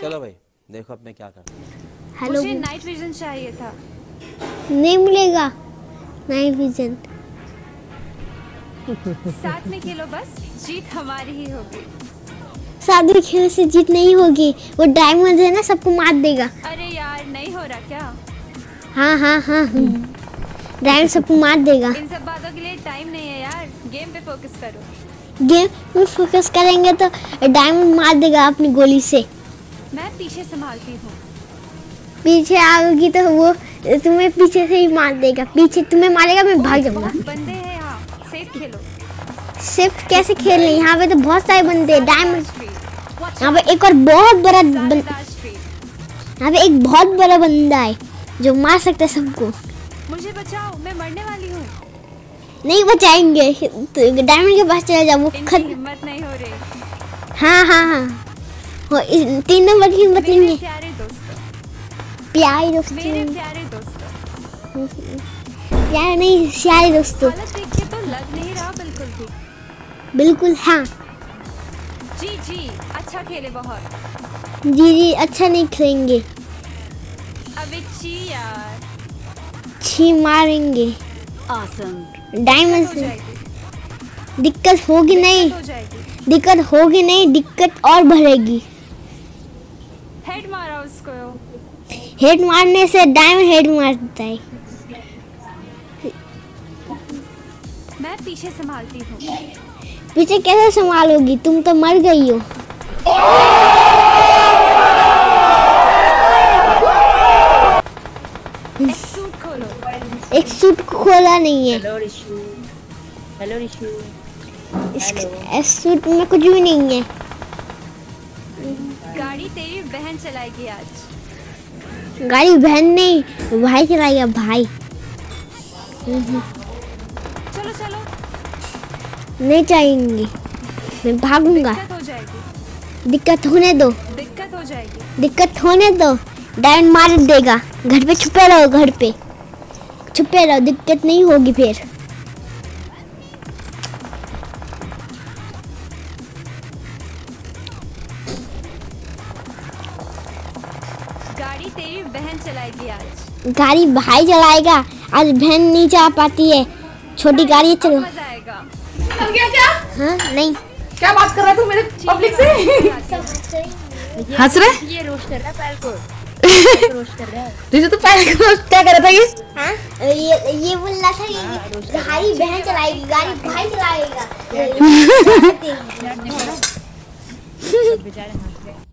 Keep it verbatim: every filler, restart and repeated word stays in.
चलो भाई देखो अब मैं क्या करता हूँ। हेलो, मुझे नाइट विजन चाहिए था। नहीं मिलेगा नाइट विजन। साथ में खेलो, बस जीत हमारी ही होगी। साथ में खेलने से जीत नहीं होगी, वो डायमंड है ना सबको मार देगा। अरे यार नहीं हो रहा क्या? हाँ हाँ हाँ डायमंड सबको मार देगा। इन सब बातों के लिए टाइम नहीं है यार, गेम पे फोकस करो। गेम में फोकस करेंगे तो डायमंड मार देगा अपनी गोली से। मैं पीछे संभालती हूँ। पीछे आओगी तो वो तुम्हें पीछे से ही मार देगा। पीछे तुम्हें मारेगा, मैं भाग जाऊंगा। बहुत बंदे हैं यहाँ, सेफ खेलो। सिर्फ कैसे खेलने, यहाँ पे तो बहुत सारे बंदे हैं। डायमंड यहाँ पे एक और बहुत बड़ा बन... यहाँ पे एक बहुत बड़ा बंदा है जो मार सकता है सबको। मुझे बचाओ, मैं मरने वाली हूँ। नहीं बचाएंगे तो डायमंड के पास चले जाओ, वो इनकी खत हिम्मत नहीं हो रही। हाँ हाँ हाँ वो इस तीन नंबर की हिम्मत नहीं मेरे है। प्यारे दोस्तों, प्यारे दोस्तों, मेरे प्यारे दोस्तों, प्यारे नहीं प्यारे दोस्तों। हालत देख के तो लग नहीं रहा बिल्कुल भी। बिल्कुल हाँ जी जी, अच्छा खेले बहुत। जी जी अच्छा नहीं खेलेंगे, अबे ची यार। छी मारेंगे। ऑसम। डायमंड हो से जाएगी, दिक्कत होगी नहीं, हो जाएगी। दिक्कत होगी नहीं, दिक्कत और बढ़ेगी। हेड मारा उसको। हेड मारने से डायमंड हेड मारता है। मैं पीछे संभालती हूँ। पीछे कैसे संभालोगी, तुम तो मर गई हो। एक सूट खोलो। एक सूट खोला नहीं है। हेलो रिशु। हेलो रिशु। इस, इस सूट में कुछ भी नहीं है। गाड़ी तेरी बहन चलाएगी आज। गाड़ी बहन नहीं भाई चलाएगा, भाई। चलो चलो, नहीं चाहेंगे, मैं भागूंगा। दिक्कत हो जाएगी, दिक्कत होने दो, दिक्कत हो जाएगी। दिक्कत होने दो। डायमंड मार देगा। घर पे छुपे रहो, घर पे छुपे रहो, दिक्कत नहीं होगी फिर। गाड़ी तेरी बहन चलाएगी आज। गाड़ी भाई चलाएगा, आज बहन नहीं चला पाती है। छोटी गाड़ी चलो। मजा आएगा। चल गया क्या? हाँ नहीं क्या बात कर रहा तू मेरे पब्लिक से? हंस रहे? ये रोस्ट कर रहा है पैर को। रोस्ट कर रहा है। तुझे तो पहले क्या कर रहा था ये? हाँ ये ये बोल रहा था कि गाड़ी बहन चलाएगी, गाड़ी भाई चलाएगा। बेचारे हंस रहे।